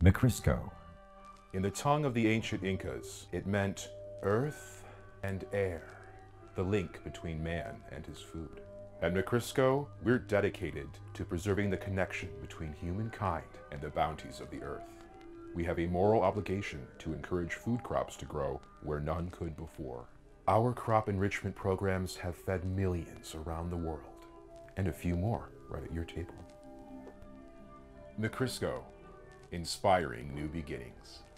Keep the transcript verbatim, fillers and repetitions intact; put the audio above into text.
Mikrisco. In the tongue of the ancient Incas, it meant earth and air, the link between man and his food. At Mikrisco, we're dedicated to preserving the connection between humankind and the bounties of the earth. We have a moral obligation to encourage food crops to grow where none could before. Our crop enrichment programs have fed millions around the world, and a few more right at your table. Mikrisco, inspiring new beginnings.